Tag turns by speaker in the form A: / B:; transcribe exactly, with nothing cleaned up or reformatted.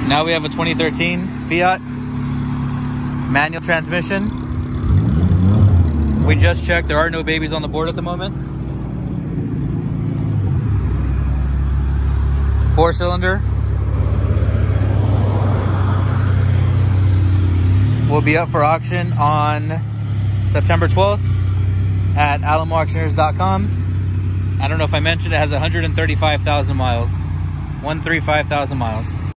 A: Now we have a twenty thirteen Fiat manual transmission. We just checked, there are no babies on the board at the moment. Four cylinder. Will be up for auction on September twelfth at alamo auctioneers dot com. I don't know if I mentioned it has one hundred thirty-five thousand miles. one hundred thirty-five thousand miles.